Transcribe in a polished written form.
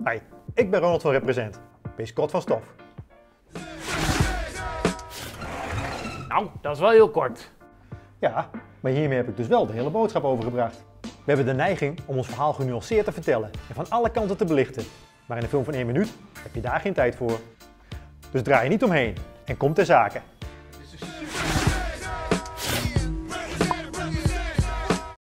Hi, ik ben Ronald van Represent. Wees kort van stof. Nou, dat is wel heel kort. Ja, maar hiermee heb ik dus wel de hele boodschap overgebracht. We hebben de neiging om ons verhaal genuanceerd te vertellen en van alle kanten te belichten. Maar in een film van 1 minuut heb je daar geen tijd voor. Dus draai je niet omheen en kom ter zake.